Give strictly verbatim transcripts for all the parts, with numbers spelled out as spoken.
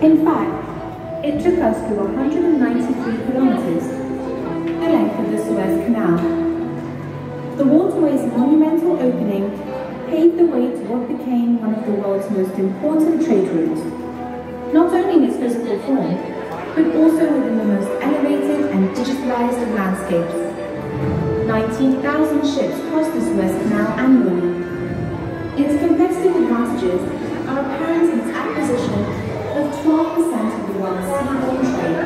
In fact, it took us through one hundred ninety-three kilometers, the length of the Suez Canal. The waterway's monumental opening paved the way to what became one of the world's most important trade routes, not only in its physical form, but also within the most elevated and digitalized of landscapes. nineteen thousand ships cross the Suez Canal annually. Its competitive advantages are apparent in its acquisition of twelve percent of the world's seaborne trade,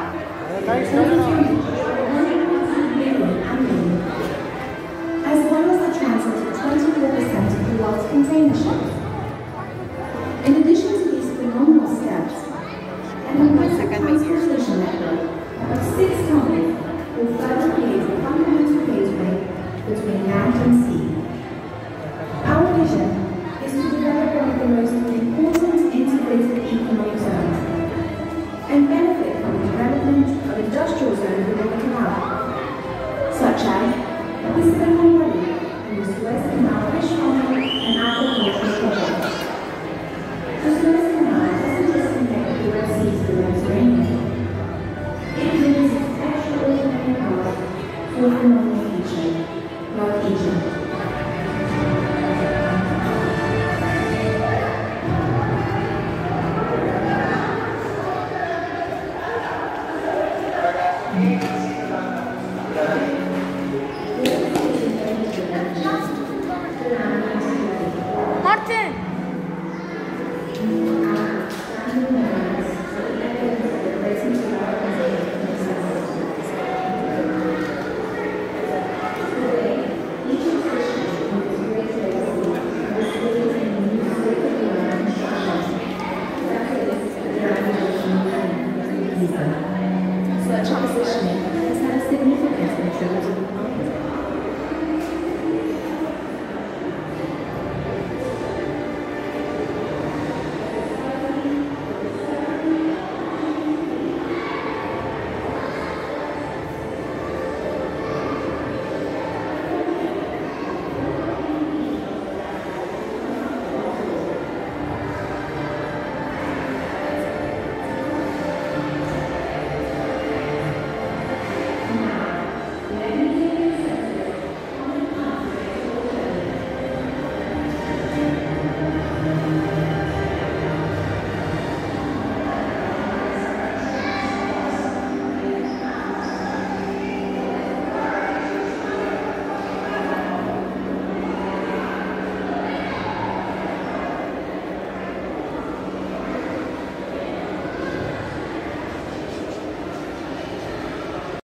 annually, as well as the transit of twenty-four percent of the world's container ships. In addition to these phenomenal steps, an impressive transportation network of six tunnels will further create a fundamental gateway between land and sea. Our vision is to develop one of the most important integrated economic zones and benefit from the development of industrial zones within the canal, such as the Silicon Valley and the Suez Canal fish farming and agricultural projects. The Suez Canal doesn't just connect the Red Sea to the Mediterranean. It brings its extraordinary power to a phenomenal future, like Egypt. Martin! Thank you.